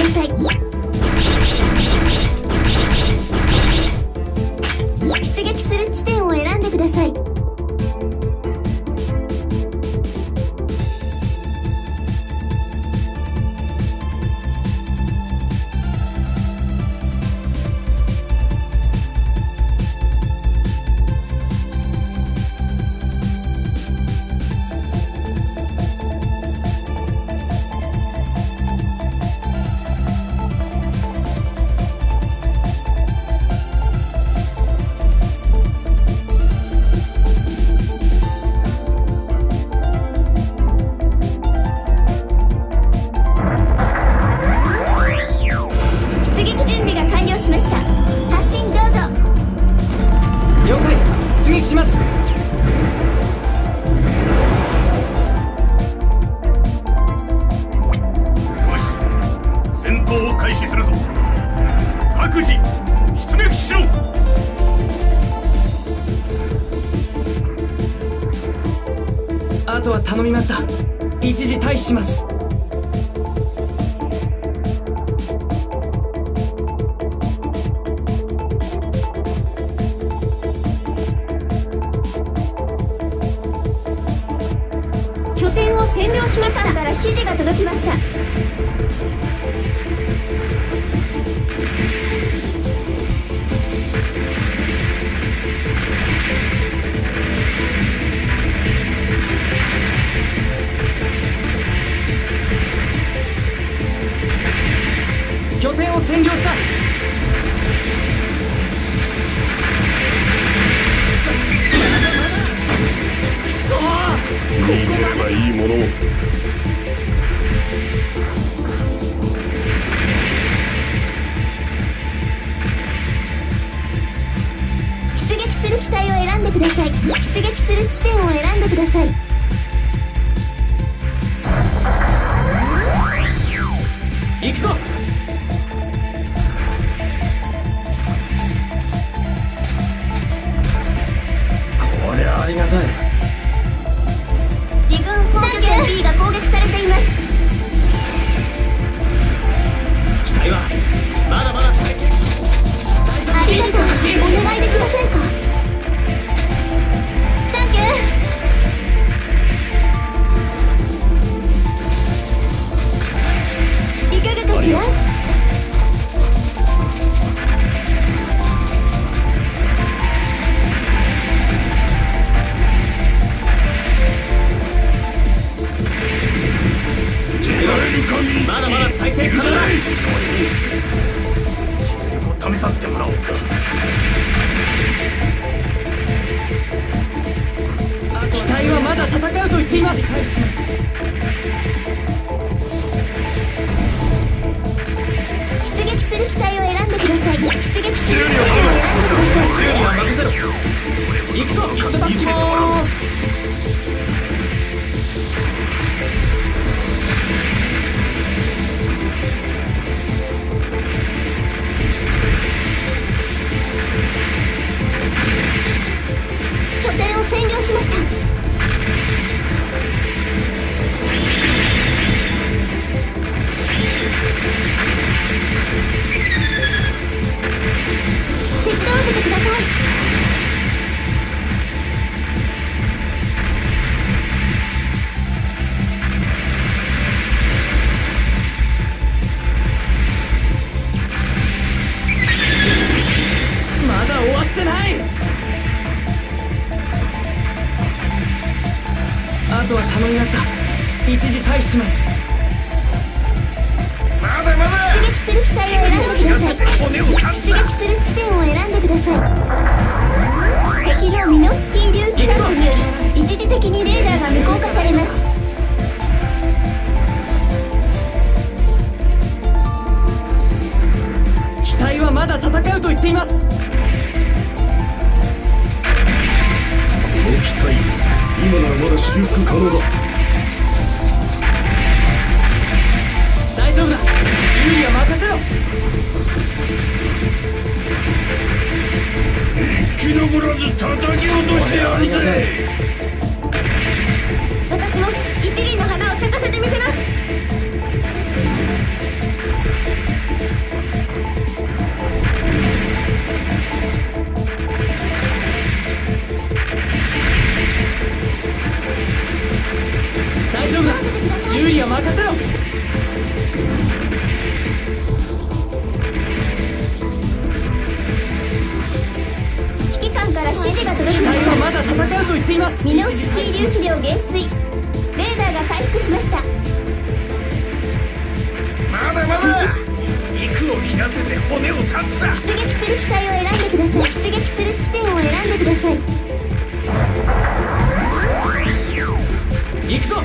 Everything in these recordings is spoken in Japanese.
さい。出撃する地点を選んでください。 あとは頼みました。一時退避します。 拠点を占領しました。から指示が届きました。 拠点を占領した。くそー、 逃げればいいものを。 出撃する機体を選んでください。出撃する地点を選んでください。 行くぞ。これはありがたい。 自軍砲拠点 B が攻撃されています。 機体はまだまだ大変。 ありがとう。お願いできませんか。サンキュー。いかがかしら。 まだまだ再生可能だ。 実力を試させてもらおうか。 機体はまだ戦うと言っています。 出撃する機体を選んでください。出撃する機体を選んでください。 修理は任せろ。行くぞ。いただきます。 拠点を占領しました。手伝わせてください。 まだ終わってない。あとは頼みました。一時退避します。 まだまだ。 出撃する機体を選んでください。出撃する地点を選んでください。敵のミノフスキー粒子散布により一時的にレーダーが無効化されます。 機体はまだ戦うと言っています。 この機体、今ならまだ修復可能だ。 大丈夫だ。修理は任せろ。 生き残らず叩き落としてやるぜ。 私も一輪の花を咲かせてみせます。 せろ。 指揮官から指示が届き機まし体はまだ戦うと言っています。 た。ミノフスキー粒子量減衰。レーダーが回復しました。 まだまだ肉を切らせて骨を断つだ。 出撃する機体を選んでください。出撃する地点を選んでください。 行くぞ。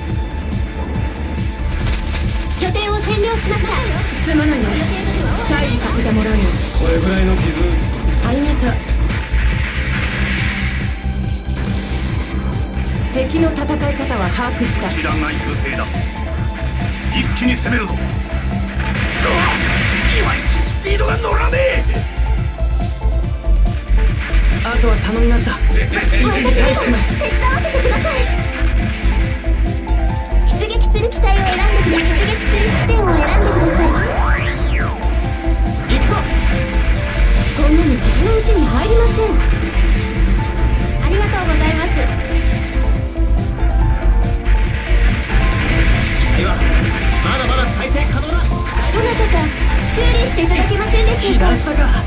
拠点を占領しました。 すまないね。退治させてもらうよ。 これぐらいの傷ありがとう。 敵の戦い方は把握した。 知らない優勢だ。一気に攻めるぞ。くそ、いまいちスピードが乗らねえ。 あとは頼みました。 私にも手伝わせてください。出撃する機体を選んでください。出撃する地点を選んでください。 行くぞ。 こんなに傷のうちに入りません。ありがとうございます。 機体はまだまだ再生可能だ。 どなたか修理していただけませんでしょうか。 被弾したか。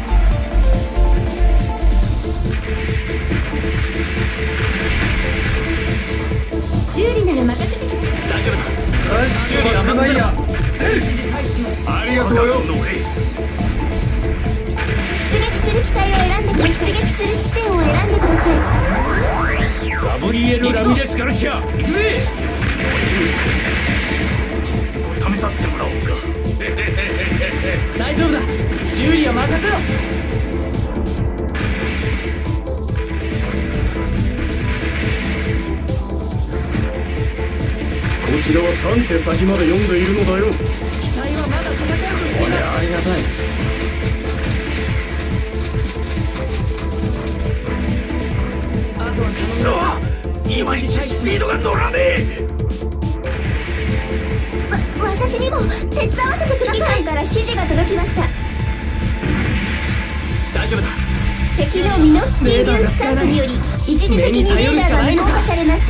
修理なら任せてください。 大丈夫だ。修理は任せろ。一時退避します。 ありがとうよ。 出撃する機体を選んでください。出撃する地点を選んでください。 ガブリエル・ラミレス・ガルシア、行くぜ。試させてもらおうか。 大丈夫だ。修理は任せろ。 こちらは3手先まで読んでいるのだよ。 機体はまだ戦うと言っています。 ありがたい。 あとは頼みました。 いまいちスピードが乗らねえ。 私にも手伝わせてください。指揮官から指示が届きました。 大丈夫だ。 敵のミノフスキー粒子散布により一時的にレーダーが無効化されます。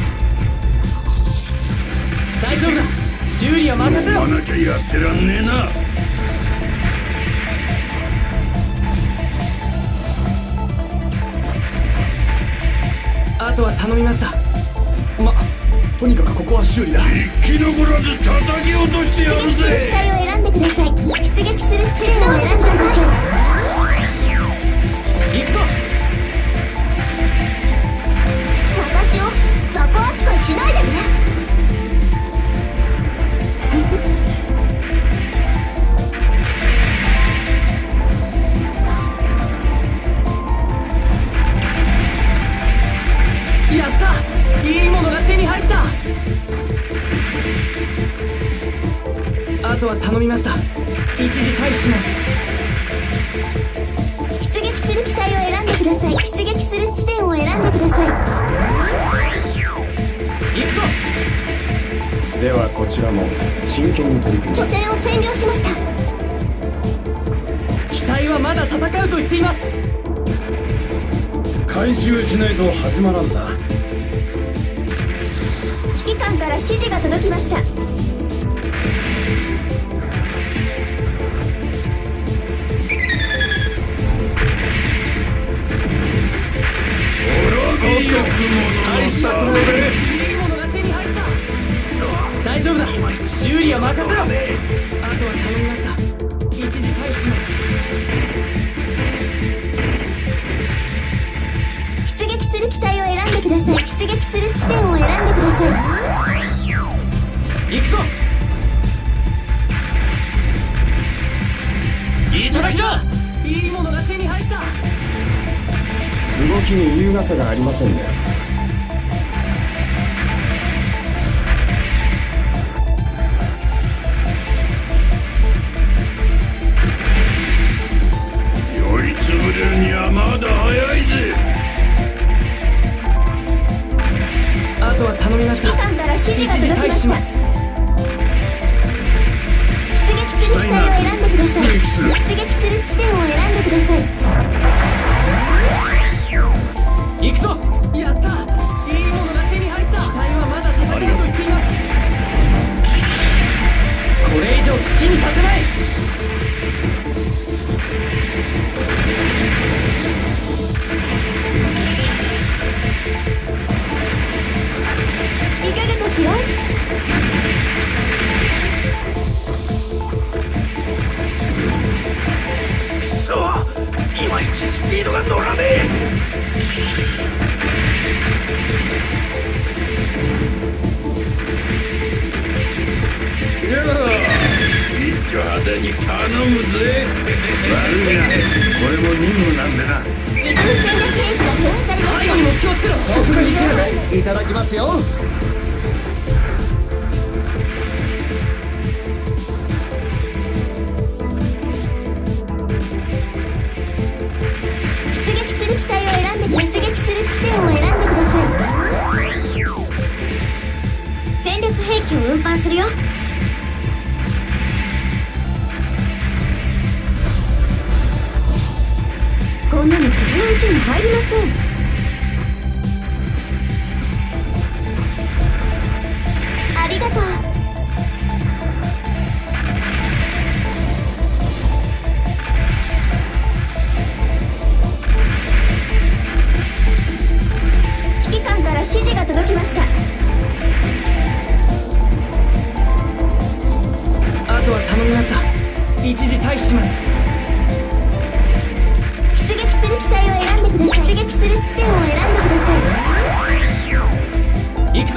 大丈夫だ。修理は任せろ。 飲まなきゃやってらんねえな。 あとは頼みました。 とにかくここは修理だ。生き残らず叩き落としてやる出撃する機ぜ。 体を選んでください。出撃する地点を選んでください。 行くぞ。 私を雑魚扱いしないでね。 やった。いいものが手に入った。あとは頼みました。一時退避します。 出撃する機体を選んでください。出撃する地点を選んでください。 行くぞ。 ではこちらも真剣に取り組む。 拠点を占領しました。 機体はまだ戦うと言っています。 回収しないと始まらんだ。 指揮官から指示が届きました。 大したところでいいものが手に入った。大丈夫だ。修理は任せろ。あとは頼みました。一時退避します。 出撃する機体を選んでください。出撃する地点を選んでください。 行くぞ。いただきだ。いいものが手に入った。 動きに優雅さがありませんね。酔いつぶれるにはまだ早いぜ。 あとは頼みました。 指揮官から指示が一時届きました。 退避します。 出撃する機体を選んでください。出撃する地点を選んでください。 行くぞ。やった。いいものが手に入った。機体はまだ戦うと言っています。 丁派手に頼むぜ。悪いな、これも任務なんでな。 自分戦略兵器が表示されました。 にも気をつけろ。 特別手当いただきますよ。 出撃する機体を選んで、出撃する地点を選んでください。戦略兵器を運搬するよ。こんなの傷のうちに入りません。ありがとう。指揮官から指示が届きました。 あとは頼みました。一時退避します。 出撃する機体を選んでください。出撃する地点を選んでください。 行くぞ。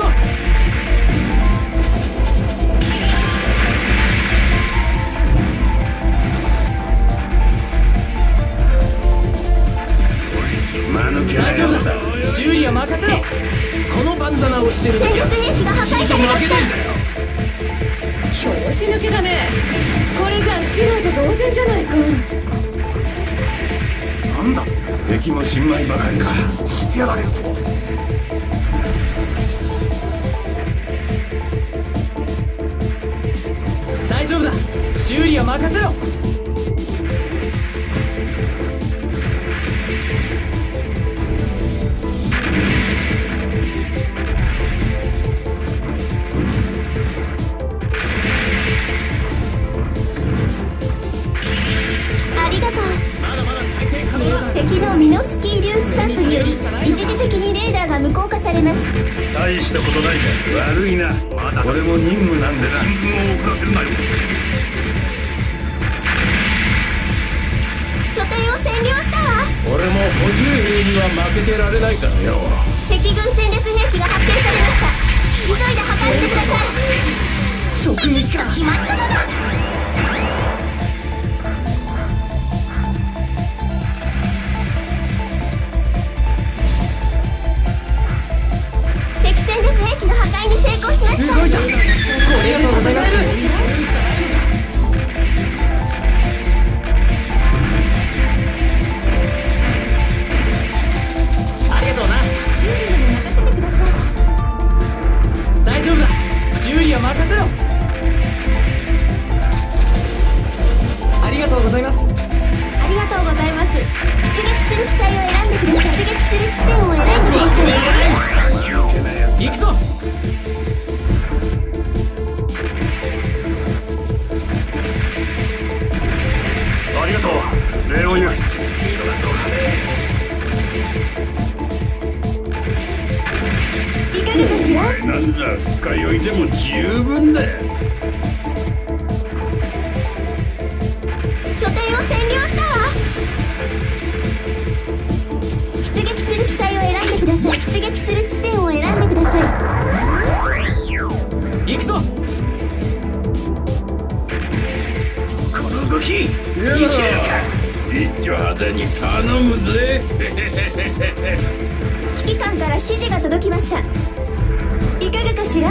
大丈夫だ。修理は任せろ。このバンダナをしてるだけ戦略兵器が破壊されま負けねえんしだよ。 拍子抜けだね。これじゃ素人同然じゃないか。 なんだ、敵も新米ばかりか。してやられると。 大丈夫だ。修理は任せろ。 ありがとう。敵のミノスキー粒子散布により一時的にレーダーが無効化されます。 大したことないね。悪いな、これも任務なんでな。新聞を遅らせるなよ。 拠点を占領したわ。 俺も補充兵には負けてられないからよ。 敵軍戦略兵器が発見されました。急いで破壊してください。 直撃か。 決まったのだ。敵戦略兵器の破壊に成功しました。 動いた。ありがとうございます。ありがとうな。 修理まで任せてください。 大丈夫だ。修理は任せろ。ありがとうございます。 ありがとうございます。出撃する機体を選んでください。出撃する地点を選んでください。 行くぞ。 ありがとう、レオンより。 いかがかしら。 なんざスカ酔いでも十分だ。 拠点を占領したわ。出撃する機体を選んでください。出撃する地点を選んでください。 行くぞ。 この動き、いけるか。一丁派手に頼むぜ。 指揮官から指示が届きました。いかがかしら。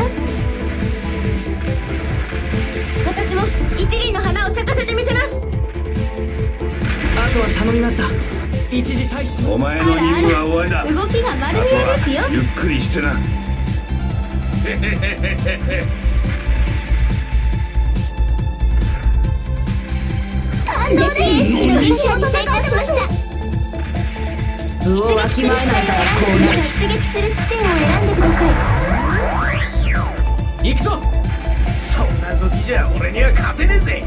私も一輪の花を咲かせてみせます。 あとは頼みました。一時退避。 お前の任務は終わりだ。 動きが丸見えですよ。 ゆっくりしてな。 感動です。敵のミッションに成功しました。 部をわきまえないからこうなる。 出撃する地点を選んでください。 行くぞ。 そんな動きじゃ俺には勝てねえぜ。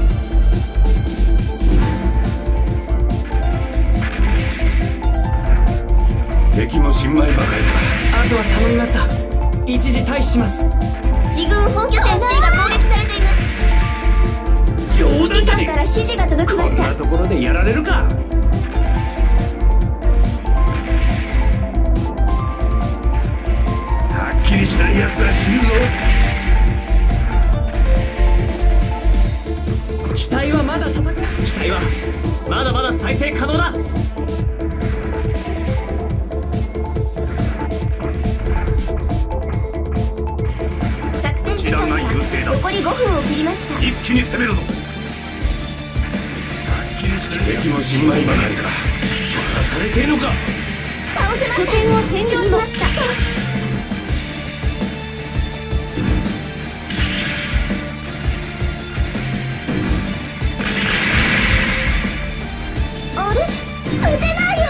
敵も新米ばかりか。 あとは頼みました。一時退避します。 敵軍本拠点 C が攻撃されています。 冗指揮官から指示が届きまこんした。 なところでやられるか。はっきりしない奴は死ぬぞ。 生可能だ。 作戦時間が残り5分を切りました。 一気に攻めるぞ。敵も心配ばかりか。バラされているのか。 倒せました。拠点を占領しました。あれ、撃てないよ。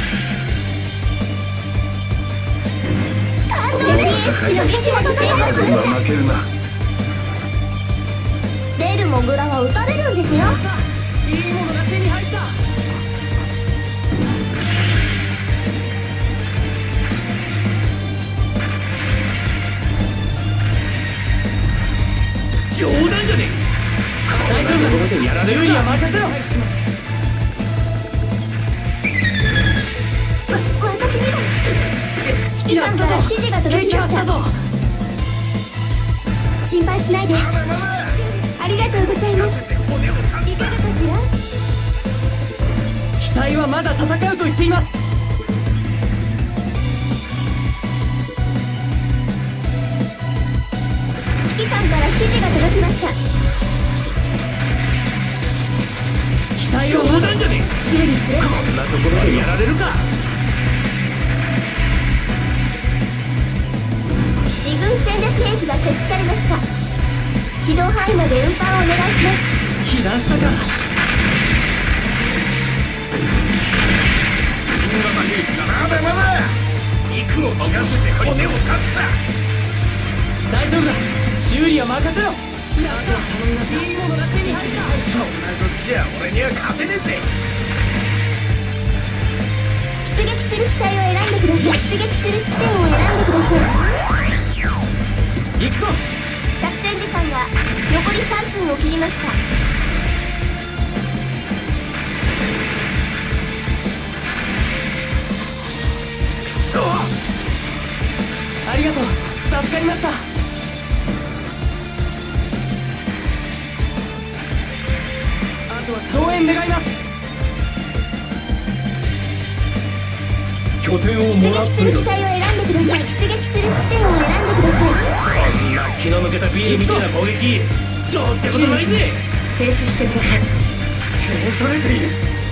感動です。の道元制圧しました。 負けるな。 レルモグラは撃たれるんですよ。 いいものが手に入った。 冗談じゃねえ。 大丈夫だ。修理は任せろ。 私にも指揮官から指示が届きました。心配しないで。ありがとうございます。いかがかしら。 機体はまだ戦うと言っています。 指揮官から指示が届きました。 機体はまだ修理する。 こんなところでやられるか。 自軍戦略兵器が設置されました。軌道範囲まで運搬をお願いします。 被弾したか。 まだまだ肉を切らせて骨を断つさ。 大丈夫だ。修理は任せろ。やつは頼みました。いいものが手に入った。 そんな時じゃ俺には勝てねえぜ。 出撃する機体を選んでください。出撃する地点を選んでください。 行くぞ。 作戦時間が残り3分を切りました。 くそ。 ありがとう。助かりました。あとは増援願います。 拠点を出もらっている。 撃する機体を選んでください。出撃する地点を選んでください。 こんな気の抜けたビールみたいな攻撃どうってことないぜ。 停止してください。 消されている。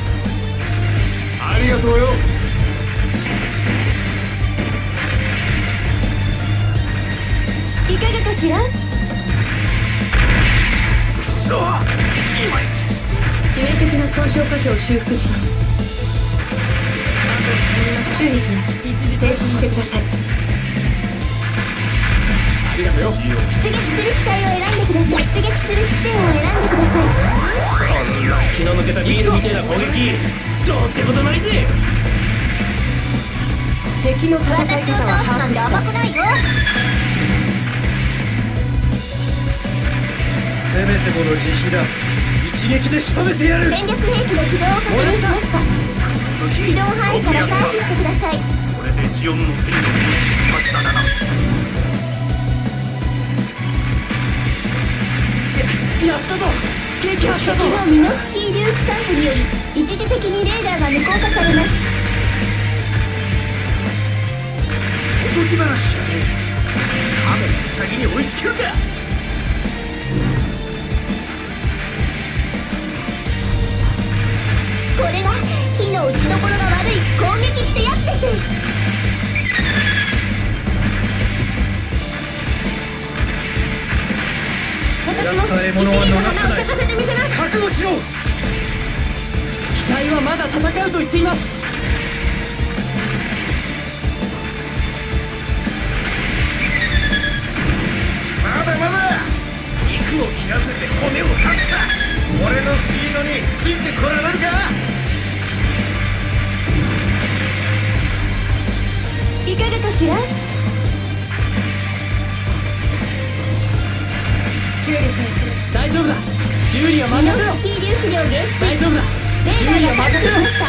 ありがとうよ。 いかがかしら。 くそ。いまいち。 致命的な損傷箇所を修復します。修理します。停止してください。 ありがとうよ。 出撃する機体を選んでください。出撃する地点を選んでください。 こんな気の抜けたビールみたいな攻撃どうってことないぜ。 敵の戦い私を方は倒すなんて把握した。 甘くないよ。 せめてもの慈悲だ。一撃で仕留めてやる。 戦略兵器の起動を確認しました。起動範囲から回避してください。 これでジオンの戦力に勝ちだな。 やったぞ。撃破したぞ。 敵のミノスキー粒子散布により一時的にレーダーが無効化されます。 おとぎ話じゃねえ。亀のウサギに追いつけるか。 これが火の打ちどころが悪い攻撃ってやつです。私も一輪の花を咲かせてみせます。 覚悟しろ。 機体はまだ戦うと言っています。 まだまだ肉を切らせて骨を断つさ。俺のスピードについてこられるか。 いかがかしら。 修理さえする。 大丈夫だ。修理はミノ任せろ。 スキー粒子量減衰。 大丈夫だ。修理はレーダーが回任せろ復しました。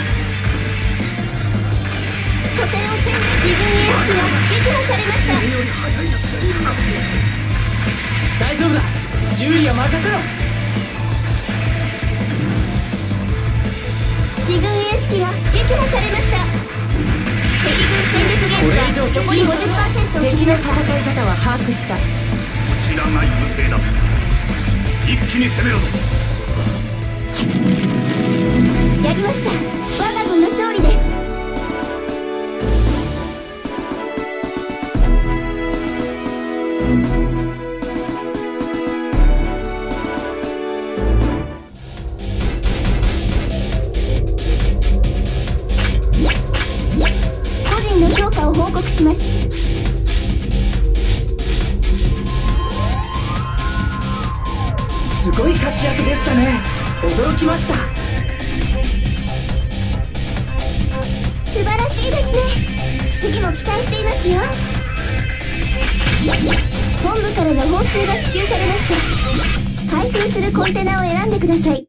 拠点を占領。自分意識が撃破されました。 より速いやつがいるなんて。 大丈夫だ。修理は任せろ。 自軍エース機が撃破されました。敵軍戦術ゲームが残り 50% を切敵のりました。 戦い方は把握した。 知らない無勢だ。一気に攻めろぞ。 やりました。我が軍の勝利です。個人の評価を報告します。 すごい活躍でしたね。驚きました。 素晴らしいですね。次も期待していますよ。本部からの報酬が支給されました。開封するコンテナを選んでください。